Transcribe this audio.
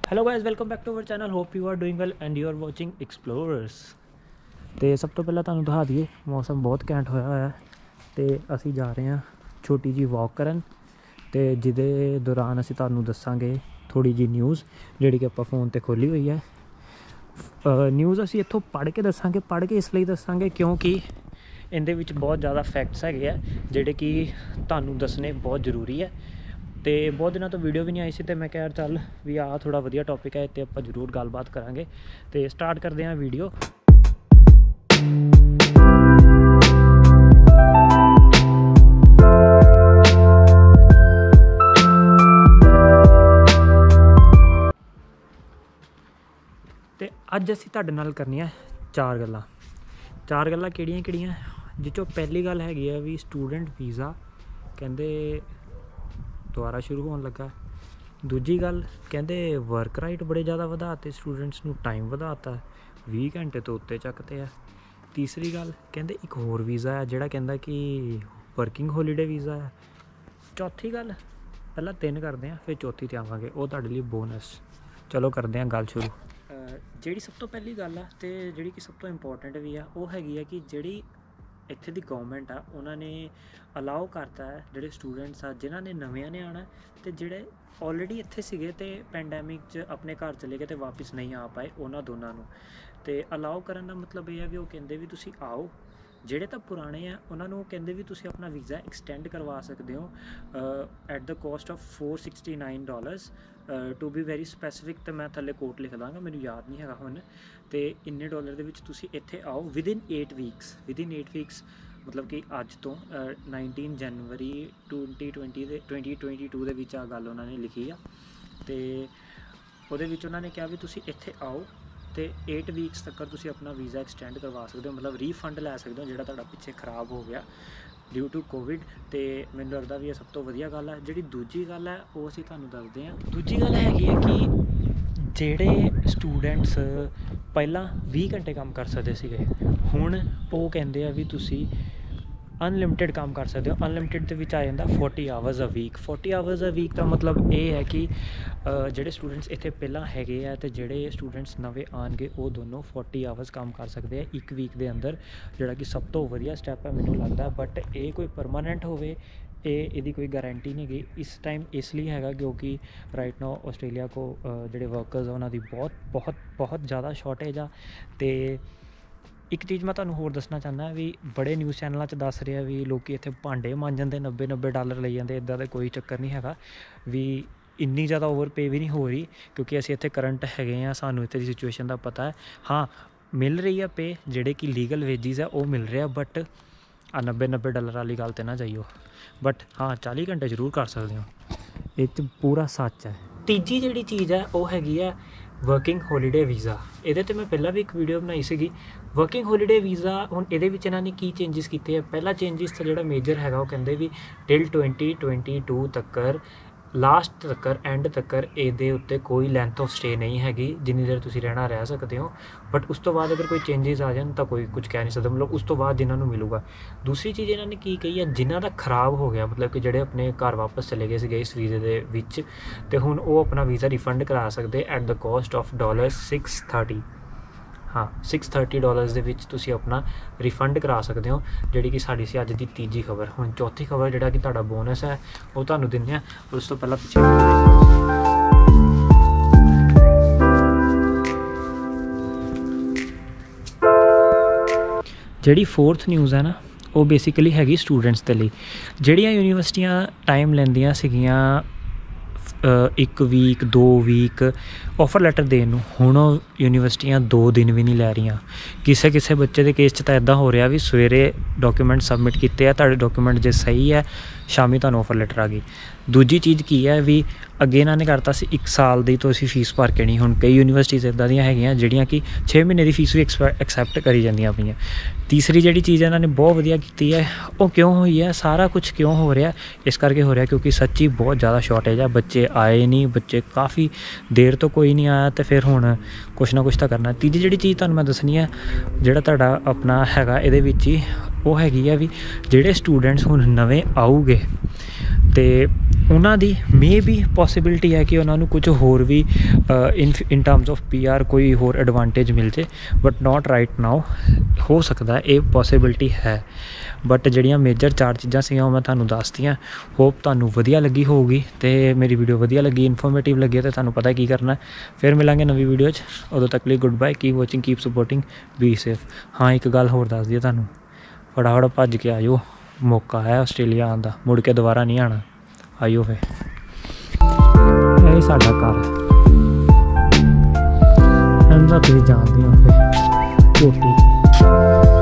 Hello guys, welcome back to our channel. Hope you are doing well and you are watching Explorers. तो सब तो पहले तुहानू दिखा दईए मौसम बहुत घैंट होया होया ते असी जा रहे हैं छोटी जी वॉक करन ते जिदे दौरान असी तुहानू दसांगे थोड़ी जी न्यूज़ जिहड़ी कि आपां फोन ते खोली हुई है। न्यूज़ असी इत्थों पढ़ के दसांगे, पढ़ के इसलिए दसांगे क्योंकि इहदे विच बहुत ज़्यादा फैक्ट्स हैगे आ जिहड़े कि तुहानू दसने बहुत जरूरी है। तो बहुत दिनों तो वीडियो भी नहीं आई सी तो मैं कहा चल भी आ थोड़ा वधिया टॉपिक है तो आप जरूर गलबात करांगे। तो स्टार्ट करते हैं वीडियो। तो अज असी तुहाडे नाल करनियां चार गल्लां किहड़ियां जिसों पहली गल हैगी है भी स्टूडेंट वीज़ा कहंदे दोबारा शुरू होने लगा। दूजी गल कहते वर्क राइट बड़े ज़्यादा वधाते, स्टूडेंट्स नू टाइम वधाता 20 घंटे तो उत्ते चकते हैं। तीसरी गल कहते एक होर वीज़ा है जिहड़ा कहंदा कि वर्किंग हॉलीडे वीज़ा है। चौथी गल पहला तीन करते हैं फिर चौथी ते आवांगे, वो तुहाडे लई बोनस। चलो करते हैं गल शुरू। जिहड़ी सब तो पहली गल है तो जिहड़ी कि सब तो इंपॉर्टेंट भी है वो हैगी है कि जिहड़ी इत्थे दी गवर्नमेंट आ उन्होंने अलाउ करता है जिहड़े स्टूडेंट्स आ जिन्हां ने नविਆਂ ने आना तो जिहड़े ऑलरेडी इत्थे सीगे ते पैंडैमिक च अपने घर चले गए तो वापस नहीं आ पाए उन्हां दोनों नूं ते अलाउ करन दा मतलब यह है भी वो कहंदे भी तुसीं आओ। ਜਿਹੜੇ ਤਾਂ ਪੁਰਾਣੇ ਆ ਉਹਨਾਂ ਨੂੰ ਕਹਿੰਦੇ ਵੀ ਤੁਸੀਂ ਆਪਣਾ ਵੀਜ਼ਾ ਐਕਸਟੈਂਡ ਕਰਵਾ ਸਕਦੇ ਹੋ at the cost of $469 to be very specific. ਤੇ ਮੈਂ ਥੱਲੇ ਕੋਟ ਲਿਖ ਦਾਂਗਾ, ਮੈਨੂੰ ਯਾਦ ਨਹੀਂ ਹੈਗਾ ਹੁਣ। ਤੇ ਇੰਨੇ ਡਾਲਰ ਦੇ ਵਿੱਚ ਤੁਸੀਂ ਇੱਥੇ ਆਓ ਵਿਦਿਨ 8 ਵੀਕਸ ਮਤਲਬ ਕਿ ਅੱਜ ਤੋਂ 19 ਜਨਵਰੀ 2022 ਦੇ ਵਿੱਚ ਆ ਗੱਲ ਉਹਨਾਂ ਨੇ ਲਿਖੀ ਆ। ਤੇ ਉਹਦੇ ਵਿੱਚ ਉਹਨਾਂ ਨੇ ਕਿਹਾ ਵੀ ਤੁਸੀਂ ਇੱਥੇ ਆਓ तो 8 ਵੀਕਸ तक तुसीं अपना वीज़ा एक्सटेंड करवा सकते हो, मतलब रीफंड लै सकते हो जिहड़ा तुहाडा पिछे खराब हो गया ड्यू टू कोविड। तो मैनूं लगदा भी ये सब तो वधिया गल है। जिहड़ी दूजी गल है वो असीं तुहानूं दसदे हां। दूजी गल हैगी है कि जिहड़े स्टूडेंट्स पहलां 20 घंटे काम कर सकदे सीगे हुण वो कहंदे आ भी तुसीं अनलिमिटेड काम कर सकते हो। अनलिमिटेड के आ जाता 40 hours a week. 40 hours a week का मतलब ये है कि जोड़े स्टूडेंट्स इतने पहला है तो जोड़े स्टूडेंट्स नवे आएंगे वो दोनों 40 आवर्स काम कर सकते हैं एक वीक के अंदर, जोड़ा कि सब तो वधिया स्टैप है मैनूं लगता। बट ये कोई परमानेंट होवे ये कोई गारंटी नहीं गई इस टाइम इसलिए हैगा क्योंकि राइट नाउ आस्ट्रेलिया को जोड़े वर्कर्स उन्होंने बहुत बहुत बहुत ज़्यादा शॉर्टेज आ। तो एक चीज़ मैं तुहानूं होर दसना चाहना भी बड़े न्यूज़ चैनलों च दस रहे भी लोग इत्थे भांडे मांजन दे $90 लई जांदे, इदां दा कोई चक्कर नहीं हैगा भी इन्नी ज़्यादा ओवर पे भी नहीं हो रही क्योंकि असीं इत्थे करंट हैगे आ, सानूं इत्थे दी सिचुएशन का पता है। हाँ मिल रही है पे जिहड़े कि लीगल वेजिज है वो मिल रहे हैं बट $90 वाली गल ते ना जाइयो। बट हाँ 40 घंटे जरूर कर सकते हो, ये पूरा सच है। तीजी जिहड़ी चीज़ है वो हैगी है वर्किंग हॉलीडे वीज़ा। ये तो मैं पहला भी एक वीडियो बनाई सी। वर्किंग हॉलीडे वीज़ा हुण ये इन्होंने की चेंजिस किए। पहला चेंजिस तो जो मेजर है वो कहते भी टिल 2022 तक लास्ट तक एंड तक ये उत्ते कोई लेंथ ऑफ स्टे नहीं हैगी जिन्नी देर तुसीं रहना रह सकते हो। बट उस तो बाद अगर कोई चेंजिस आ जाए तो कोई कुछ कह नहीं सकता, मतलब उस तो बाद जिन्होंने मिलूगा। दूसरी चीज़ इन्होंने की कही है जिन्हों का खराब हो गया मतलब कि जोड़े अपने घर वापस चले गए थे इस वीज़े के विच तो हुण वो अपना वीज़ा रिफंड करा सकते एट द कॉस्ट ऑफ $630। हाँ $630 दे विच तुसीं अपना रिफंड करा सकते हो, जिहड़ी कि साडी सी अज दी तीजी खबर। हुण चौथी खबर जिहड़ा कि तुहाडा बोनस है वो तुहानूं दिंदे आ। उस तो पहला पिछे जिहड़ी फोर्थ न्यूज़ है ना वो बेसिकली हैगी स्टूडेंट्स के लिए। जिहड़ियां यूनीवर्सिटियां टाइम लैंदियां सीगियां 1 वीक 2 वीक ऑफर लैटर देन नूं, हुण यूनीवर्सिटियां 2 दिन भी नहीं लै रही। किसे बच्चे के केस तो इदां हो रहा भी सवेरे डॉक्यूमेंट सबमिट किए तुहाडे डॉक्यूमेंट जो सही है शामी तुहानूं ऑफर लैटर आ गई। दूजी चीज़ की है भी अगे इन्होंने करता सी 1 साल की तो असीं फीस भर के नहीं। हुण कई यूनीवर्सिटीज़ इदां दियां हैगियां जिहड़ियां कि 6 महीने की फीस भी एक्सैप्ट करी जांदियां पईयां। तीसरी जिहड़ी चीज़ इन्होंने बहुत वधिया कीती है वो क्यों हुई है, सारा कुछ क्यों हो रहा इस करके हो रहा क्योंकि सच्ची बहुत ज़्यादा शॉर्टेज है। बच्चे आए नहीं, बच्चे काफ़ी देर तो कोई नहीं आया तो फिर हुण कुछ ना कुछ तो करना। तीजी जिहड़ी चीज़ तुहानूं मैं दसनी है जिहड़ा तुहाडा अपना हैगा इहदे विच ही ਉਹ ਹੈਗੀ ਆ ਵੀ ਜਿਹੜੇ ਸਟੂਡੈਂਟਸ ਹੁਣ ਨਵੇਂ ਆਊਗੇ ਤੇ ਉਹਨਾਂ ਦੀ ਮੇ ਬੀ ਪੋਸੀਬਿਲਿਟੀ ਹੈ ਕਿ ਉਹਨਾਂ ਨੂੰ ਕੁਝ ਹੋਰ ਵੀ ਇਨ ਟਰਮਸ ਆਫ PR ਕੋਈ ਹੋਰ ਐਡਵਾਂਟੇਜ ਮਿਲ ਜੇ, ਬਟ ਨਾਟ ਰਾਈਟ ਨਾਓ। ਹੋ ਸਕਦਾ ਇਹ ਪੋਸੀਬਿਲਿਟੀ ਹੈ, ਬਟ ਜਿਹੜੀਆਂ ਮੇਜਰ 4 ਚੀਜ਼ਾਂ ਸੀਗੀਆਂ ਉਹ ਮੈਂ ਤੁਹਾਨੂੰ ਦੱਸਤੀਆਂ। ਹੋਪ ਤੁਹਾਨੂੰ ਵਧੀਆ ਲੱਗੀ ਹੋਊਗੀ ਅਤੇ ਮੇਰੀ ਵੀਡੀਓ ਵਧੀਆ ਲੱਗੀ, ਇਨਫੋਰਮੇਟਿਵ ਲੱਗੀ ਤਾਂ ਤੁਹਾਨੂੰ ਪਤਾ ਕੀ ਕਰਨਾ। ਫਿਰ ਮਿਲਾਂਗੇ ਨਵੀਂ ਵੀਡੀਓ 'ਚ, ਉਦੋਂ ਤੱਕ ਲਈ goodbye, keep watching, keep supporting, be safe. ਹਾਂ ਇੱਕ ਗੱਲ ਹੋਰ ਦੱਸ ਦਈਏ ਤੁਹਾਨੂੰ, ਫਟਾਫਟ ਭੱਜ ਕੇ ਆ ਜਾਓ, ਮੌਕਾ ਹੈ ਆਸਟ੍ਰੇਲੀਆ ਆਉਣ ਦਾ, ਮੁੜ ਕੇ ਦੁਬਾਰਾ ਨਹੀਂ ਆਉਣਾ। ਆਇਓ ਫਿਰ, ਇਹ ਸਾਡਾ ਘਰ ਹੈ, ਇਹਦਾ ਤੁਸੀਂ ਜਾਣਦੇ ਹੋ ਫਿਰ ਝੋਟੀ।